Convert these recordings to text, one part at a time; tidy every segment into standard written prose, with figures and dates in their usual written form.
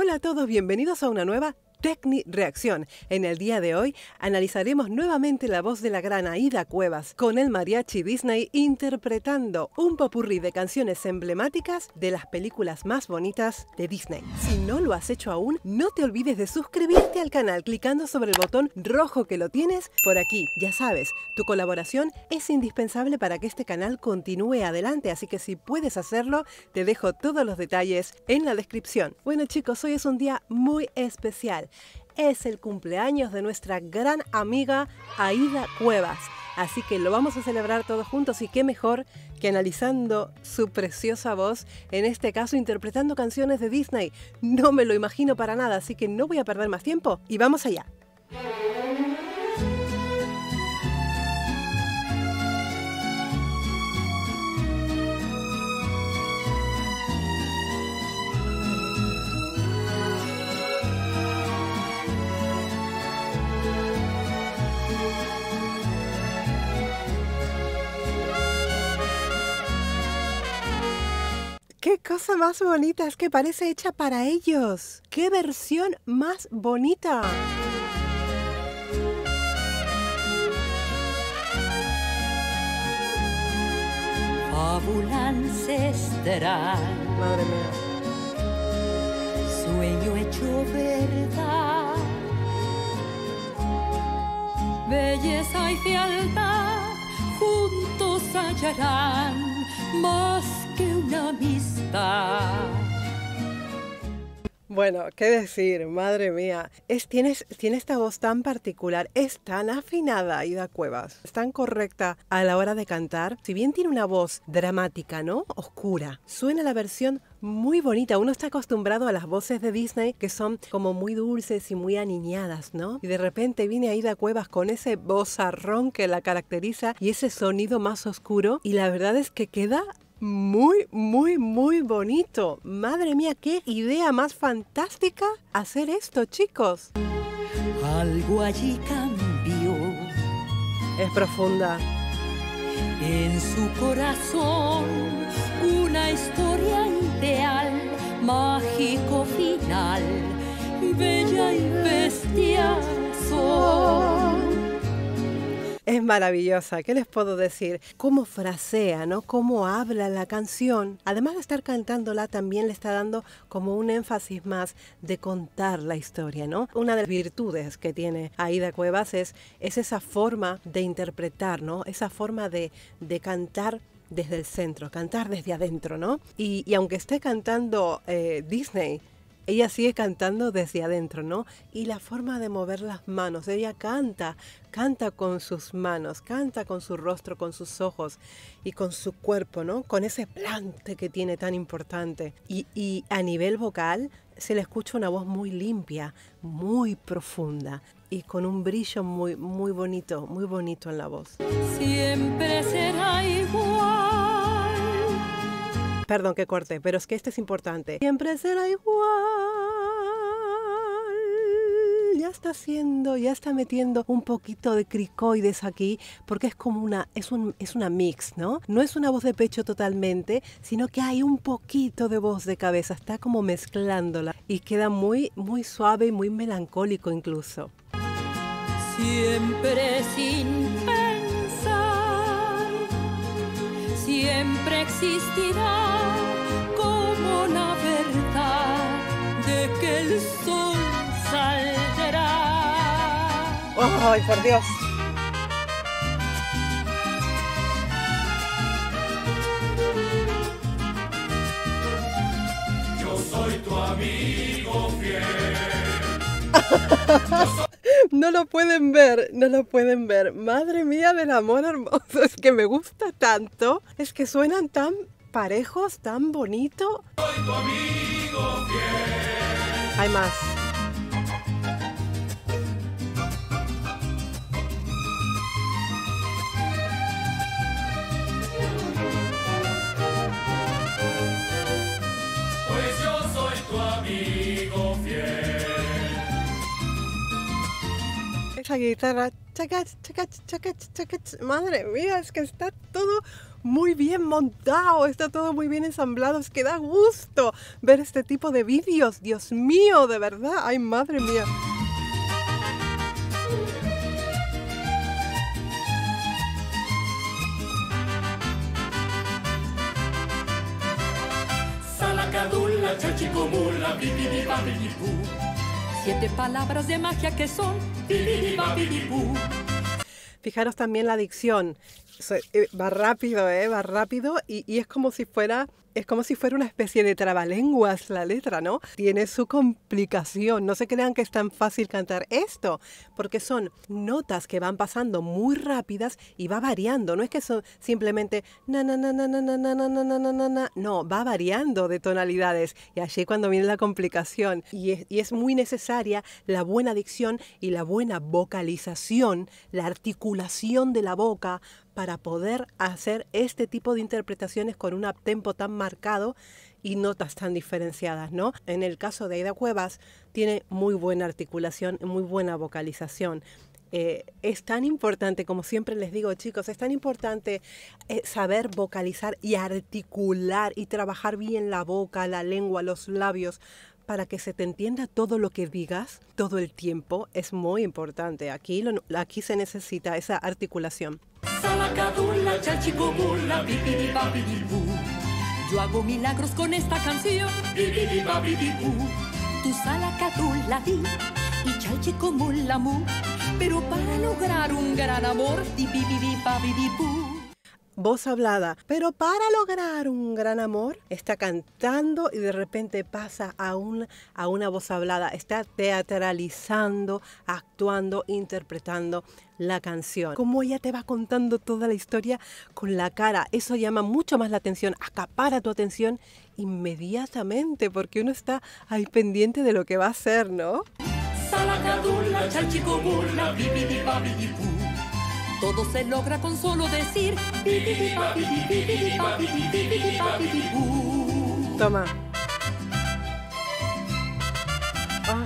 Hola a todos, bienvenidos a una nueva Tecni Reacción. En el día de hoy analizaremos nuevamente la voz de la gran Aída Cuevas con el mariachi Disney interpretando un popurrí de canciones emblemáticas de las películas más bonitas de Disney. Si no lo has hecho aún, no te olvides de suscribirte al canal clicando sobre el botón rojo que lo tienes por aquí. Ya sabes, tu colaboración es indispensable para que este canal continúe adelante, así que si puedes hacerlo, te dejo todos los detalles en la descripción. Bueno chicos, hoy es un día muy especial. Es el cumpleaños de nuestra gran amiga Aída Cuevas, así que lo vamos a celebrar todos juntos y qué mejor que analizando su preciosa voz, en este caso interpretando canciones de Disney. No me lo imagino para nada, así que no voy a perder más tiempo y vamos allá. ¡Qué cosa más bonita! Es que parece hecha para ellos. ¡Qué versión más bonita! Fábula ancestral, Madre mía. sueño hecho verdad, belleza y fealdad juntos hallarán más que una amistad. Bueno, qué decir, madre mía. Tiene esta voz tan particular, es tan afinada Aída Cuevas, es tan correcta a la hora de cantar. Si bien tiene una voz dramática, ¿no? Oscura, suena la versión muy bonita. Uno está acostumbrado a las voces de Disney que son como muy dulces y muy aniñadas, ¿no? Y de repente viene Aída Cuevas con ese vozarrón que la caracteriza y ese sonido más oscuro y la verdad es que queda muy, muy, muy bonito. Madre mía, qué idea más fantástica hacer esto, chicos. Algo allí cambió Es profunda. en su corazón, una historia ideal, mágico final, bella y bestia son. Es maravillosa, ¿qué les puedo decir? Cómo frasea, ¿no? Cómo habla la canción. Además de estar cantándola, también le está dando como un énfasis más de contar la historia, ¿no? Una de las virtudes que tiene Aída Cuevas es esa forma de interpretar, ¿no? Esa forma de cantar desde el centro, cantar desde adentro, ¿no? Y aunque esté cantando Disney, ella sigue cantando desde adentro, ¿no? Y la forma de mover las manos, ella canta con sus manos, canta con su rostro, con sus ojos y con su cuerpo, ¿no? Con ese plante que tiene tan importante. Y a nivel vocal se le escucha una voz muy limpia, muy profunda y con un brillo muy, muy bonito en la voz. Siempre será igual. Perdón que corte, pero es que este es importante. Siempre será igual. Ya está metiendo un poquito de cricoides aquí, porque es como es una mix, ¿no? No es una voz de pecho totalmente, sino que hay un poquito de voz de cabeza, está como mezclándola y queda muy, muy suave y muy melancólico incluso. Siempre sin pensar, siempre existirá como la verdad de que el sol saldrá. ¡Ay, por Dios! Yo soy tu amigo fiel. No lo pueden ver, no lo pueden ver. Madre mía del amor hermoso, es que me gusta tanto. Es que suenan tan parejos, tan bonito. Soy tu amigo fiel. Hay más. Pues yo soy tu amigo fiel. esa guitarra. Chacach, chacach, chacach, chacach. Madre mía, es que está todo muy bien montado, está todo muy bien ensamblado. Es que da gusto ver este tipo de vídeos. Dios mío, de verdad. Ay, madre mía. Salacadula, chachicomula, bibidibabidibú. 7 palabras de magia que son bibidibabidibú. Fijaros también la dicción. Va rápido, va rápido y es como si fuera una especie de trabalenguas la letra, ¿no? Tiene su complicación. No se crean que es tan fácil cantar esto, porque son notas que van pasando muy rápidas y va variando. No es que son simplemente na na na na na na na na na na na na. No, va variando de tonalidades y allí cuando viene la complicación. Y es muy necesaria la buena dicción y la buena vocalización, la articulación de la boca para poder hacer este tipo de interpretaciones con un uptempo tan marcado y notas tan diferenciadas, ¿no? En el caso de Aida Cuevas tiene muy buena articulación, muy buena vocalización. Es tan importante, como siempre les digo, chicos, es tan importante saber vocalizar y articular y trabajar bien la boca, la lengua, los labios, para que se te entienda todo lo que digas todo el tiempo. Es muy importante. Aquí se necesita esa articulación. Salacadula, chachicomula, bibidibabidibú. Yo hago milagros con esta canción, bibidibabidibú. Tu salacadula di y chalchicomula mu. Pero para lograr un gran amor, bibidibabidibú. Voz hablada, pero para lograr un gran amor está cantando y de repente pasa a una voz hablada, está teatralizando, actuando, interpretando la canción. Como ella te va contando toda la historia con la cara, eso llama mucho más la atención, acapara tu atención inmediatamente porque uno está ahí pendiente de lo que va a hacer, ¿no? Salacadula, chalchicomula, bibidibabidibú. Todo se logra con solo decir bibidibabidibabidibabidibabidibú. Toma. Ah.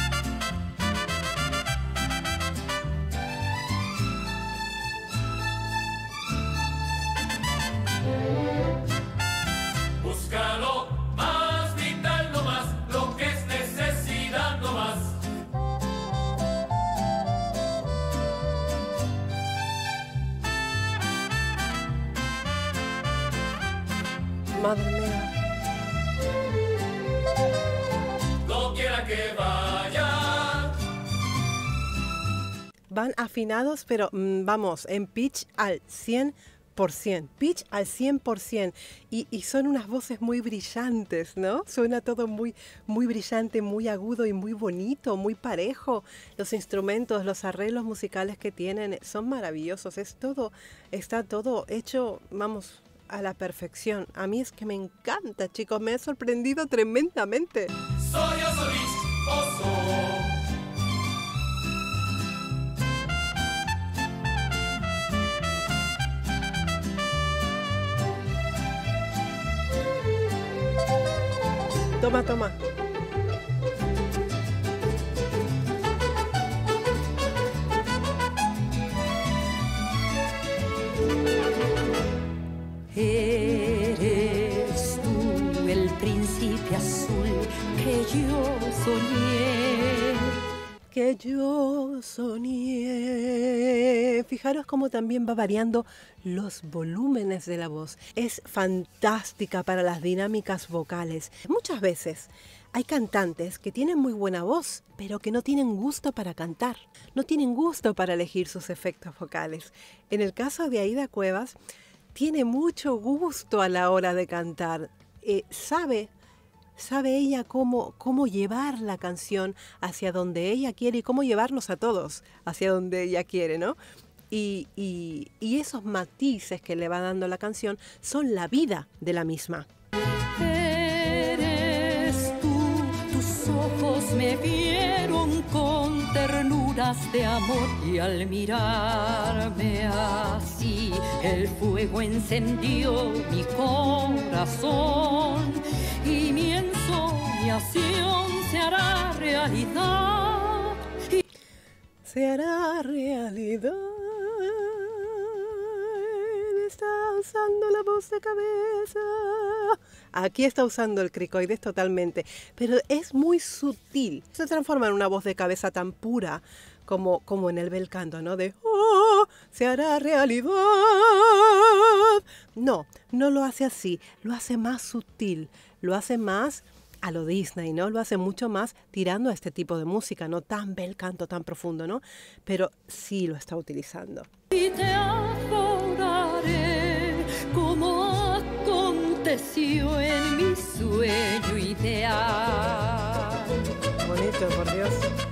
Búscalo más vital, no más, lo que es necesidad, no más. Madre mía. No quiera que vaya. Van afinados, pero vamos, en pitch al 100%. Pitch al 100%. Y son unas voces muy brillantes, ¿no? Suena todo muy, muy brillante, muy agudo y muy bonito, muy parejo. Los instrumentos, los arreglos musicales que tienen son maravillosos. Está todo hecho, vamos, a la perfección. A mí es que me encanta, chicos. Me ha sorprendido tremendamente. Soy Osoris, oso. Toma, toma. Eres tú el príncipe azul que yo soñé. Que yo soñé. Fijaros cómo también va variando los volúmenes de la voz. Es fantástica para las dinámicas vocales. Muchas veces hay cantantes que tienen muy buena voz, pero que no tienen gusto para cantar. No tienen gusto para elegir sus efectos vocales. En el caso de Aida Cuevas, tiene mucho gusto a la hora de cantar. Sabe ella cómo llevar la canción hacia donde ella quiere y cómo llevarnos a todos hacia donde ella quiere, ¿no? Y esos matices que le va dando la canción son la vida de la misma. Eres tú, tus ojos me vieron con ternuras de amor y al mirarme así el fuego encendió mi corazón y mi ensoñación se hará realidad. se hará realidad. Está usando la voz de cabeza. Aquí está usando el cricoides totalmente, pero es muy sutil. Se transforma en una voz de cabeza tan pura como en el bel canto, ¿no? De oh, se hará realidad. No, no lo hace así, lo hace más sutil, lo hace más a lo Disney, ¿no? Lo hace mucho más tirando a este tipo de música, no tan bel canto, tan profundo, ¿no? Pero sí lo está utilizando. Y te adoraré como aconteció en mi sueño ideal. Bonito, por Dios.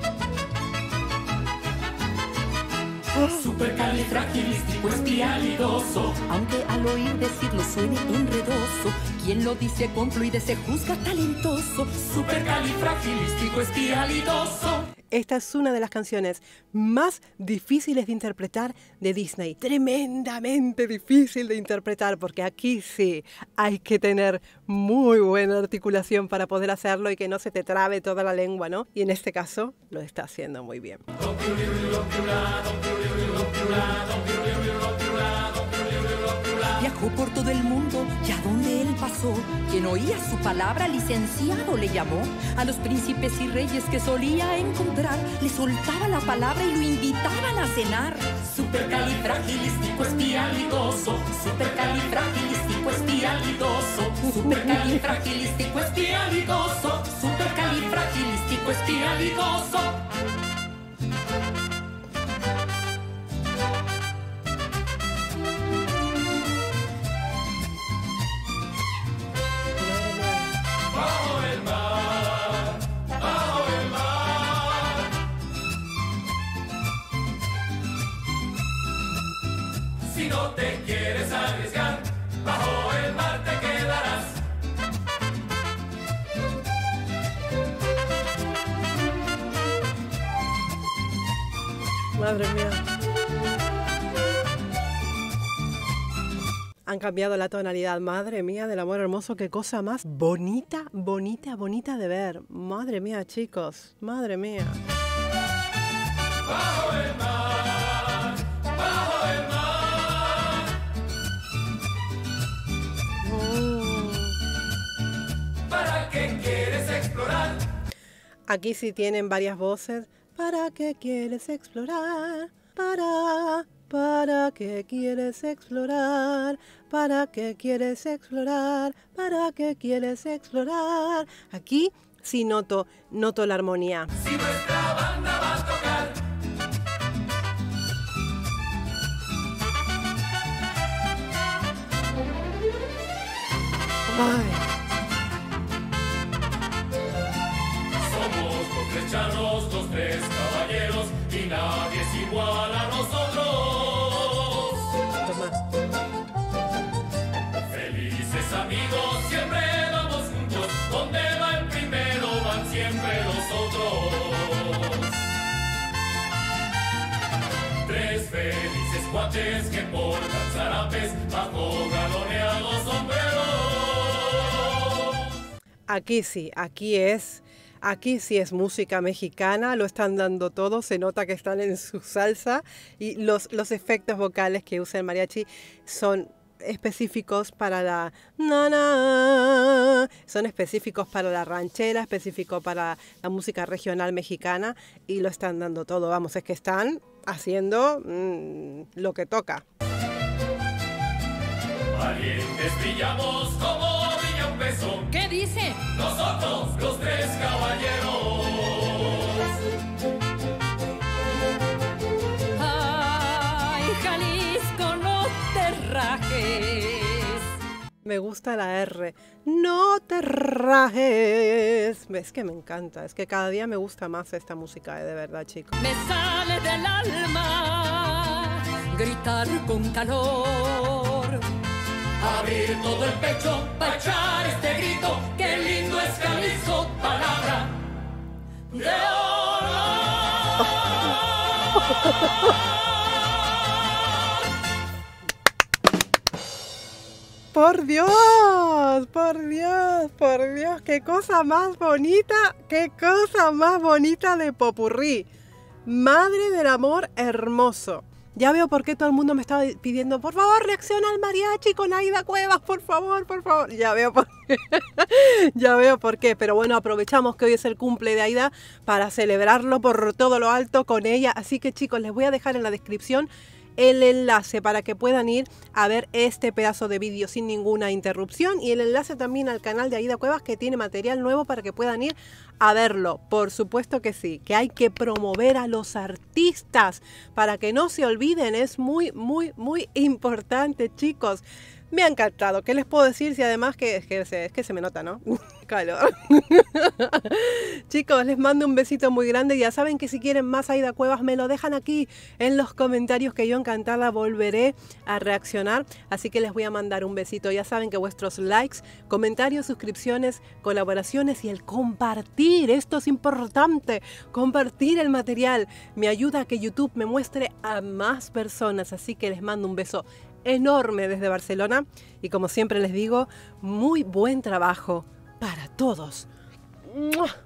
Supercalifragilisticoespialidoso. Aunque al oír decirlo suene enredoso, quien lo dice con fluidez se juzga talentoso. Supercalifragilisticoespialidoso. Esta es una de las canciones más difíciles de interpretar de Disney. Tremendamente difícil de interpretar porque aquí sí hay que tener muy buena articulación para poder hacerlo y que no se te trabe toda la lengua, ¿no? Y en este caso lo está haciendo muy bien. Viajó por todo el mundo y a donde él pasó, quien oía su palabra licenciado le llamó. A los príncipes y reyes que solía encontrar, le soltaba la palabra y lo invitaban a cenar. Supercalifragilisticoespialidoso. Supercalifragilisticoespialidoso. Supercalifragilisticoespialidoso. Supercalifragilisticoespialidoso. Si no te quieres arriesgar, bajo el mar te quedarás. Madre mía. Han cambiado la tonalidad. Madre mía, del amor hermoso, qué cosa más bonita, bonita, bonita de ver. Madre mía, chicos. Madre mía. Bajo el mar, bajo el mar. ¿Para qué quieres explorar? Aquí sí tienen varias voces. ¿Para qué quieres explorar? ¿Para qué quieres explorar? ¿Para qué quieres explorar? ¿Para qué quieres explorar? Aquí sí noto la armonía. Si nuestra banda va a tocar. Ay, Somos los tres charros, los tres caballeros, y nadie es igual a nosotros. toma. Felices amigos, siempre vamos juntos. Donde va el primero, van siempre los otros. Tres felices cuates que portan zarapes bajo galoneados sombreros. Aquí sí, aquí sí es música mexicana, lo están dando todo, se nota que están en su salsa y los efectos vocales que usa el mariachi son específicos para la son específicos para la ranchera, específico para la música regional mexicana y lo están dando todo, vamos, es que están haciendo lo que toca. Valientes brillamos como brilla un beso. ¿Qué dice? Nosotros, los tres caballeros. Ay, Jalisco, no te rajes. Me gusta la R. No te rajes. Es que me encanta. Es que cada día me gusta más esta música, de verdad, chicos. Me sale del alma gritar con calor. Abrir todo el pecho para echar este grito. Qué lindo es Jalisco, palabra de oro. ¡Por Dios! ¡Por Dios! ¡Por Dios! ¡Qué cosa más bonita! ¡Qué cosa más bonita de popurrí! Madre del amor hermoso. Ya veo por qué todo el mundo me estaba pidiendo, por favor, reacciona al mariachi con Aida Cuevas, por favor, por favor. Ya veo por qué. Ya veo por qué. Pero bueno, aprovechamos que hoy es el cumple de Aida para celebrarlo por todo lo alto con ella. Así que chicos, les voy a dejar en la descripción el enlace para que puedan ir a ver este pedazo de vídeo sin ninguna interrupción y el enlace también al canal de Aida Cuevas, que tiene material nuevo para que puedan ir a verlo. Por supuesto que sí, que hay que promover a los artistas para que no se olviden, es muy importante, chicos. Me ha encantado. ¿Qué les puedo decir? Si además es que se me nota, ¿no? Calor. Chicos, les mando un besito muy grande. Ya saben que si quieren más Aida Cuevas me lo dejan aquí en los comentarios, que yo encantada volveré a reaccionar. Así que les voy a mandar un besito. Ya saben que vuestros likes, comentarios, suscripciones, colaboraciones y el compartir, esto es importante, compartir el material, me ayuda a que YouTube me muestre a más personas. Así que les mando un beso enorme desde Barcelona y como siempre les digo, muy buen trabajo para todos. ¡Mua!